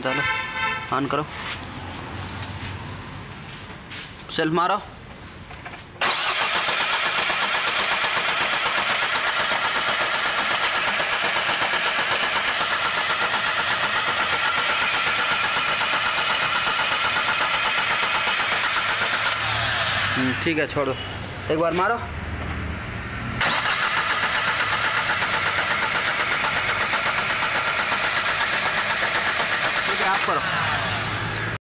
चलो ऑन करो, सेल्फ मारो। ठीक है, छोड़ो, एक बार मारो।